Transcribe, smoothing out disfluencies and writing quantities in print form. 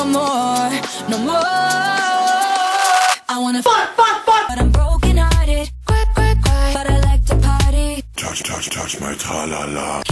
no more, no more. I wanna fuck, but I'm broken hearted. Cry, cry, cry, but I like to party. Touch, touch, touch my tra-la-la.